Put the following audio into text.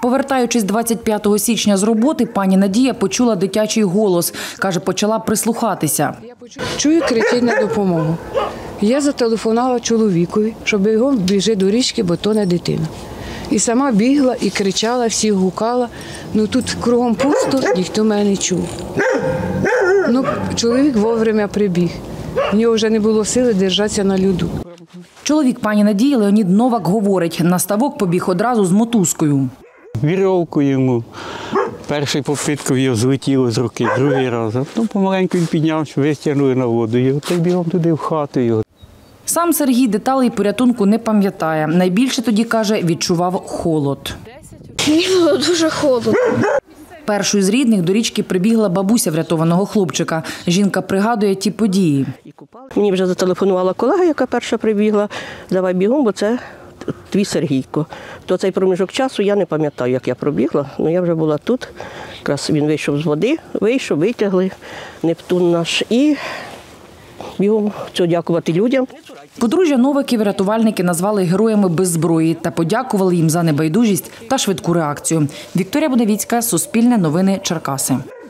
Повертаючись 25 січня з роботи, пані Надія почула дитячий голос. Каже, почала прислухатися. Чую, кричить на допомогу. Я зателефонувала чоловікові, щоб його біжи до річки, бо то не дитина. І сама бігла і кричала, всіх гукала. Ну тут кругом пусто, ніхто мене не чув. Ну, чоловік вовремя прибіг. В нього вже не було сили держатися на льоду. Чоловік пані Надії Леонід Новак говорить, на ставок побіг одразу з мотузкою. Вірьовку йому. Перший попитку його злетіло з руки, другий раз. Ну, помаленьку він піднявся, вистягнули на воду його, та й бігом туди в хату його. Сам Сергій деталей порятунку не пам'ятає. Найбільше тоді, каже, відчував холод. Мені було дуже холодно. Першою з рідних до річки прибігла бабуся врятованого хлопчика. Жінка пригадує ті події. Мені вже зателефонувала колега, яка перша прибігла. Давай бігом, бо це твій Сергійко. То цей проміжок часу я не пам'ятаю, як я пробігла, але я вже була тут. Якраз він вийшов з води, витягли Нептун наш і бігом цього дякувати людям. Подружжя Новаків рятувальники назвали героями без зброї та подякували їм за небайдужість та швидку реакцію. Вікторія Будавіцька, Суспільне новини, Черкаси.